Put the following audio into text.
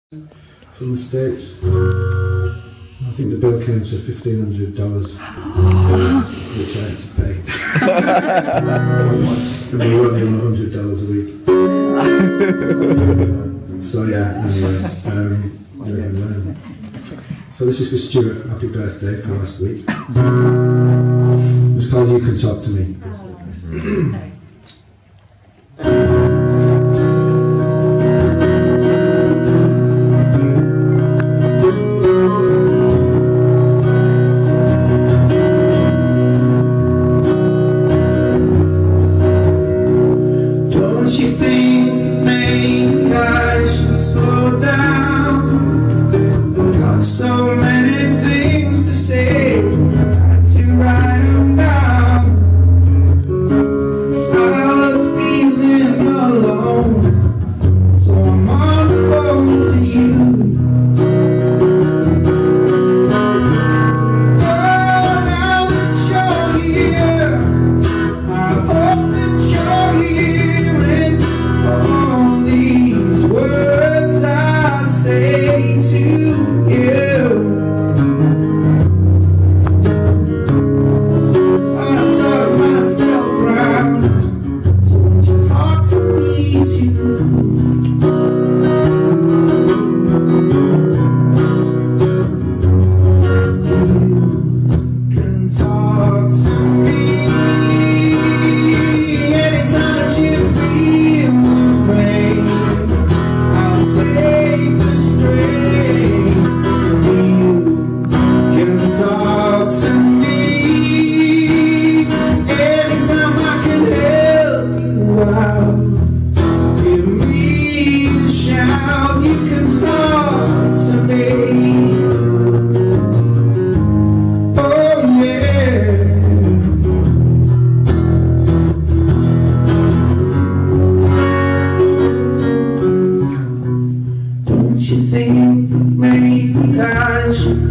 from the States. I think the bill came to $1,500, which I had to pay. And we were only on $100 a week. So yeah, anyway. So this is for Stuart. Happy birthday for last week. It's called You Can Talk to Me. Don't you think maybe I should slow down? Got so many things to say, had to write them down. I was feeling alone, so I'm on the phone to you. Oh, now that you're here, I hope that you're here. All these words I say to you, I talk myself round, so it's just hard to meet you. You can talk to me anytime that you feel the pain. I'll take the strain. You can talk to me anytime I can help you out. Give me a shout. You can talk to me. Oh yeah. Don't you think maybe I should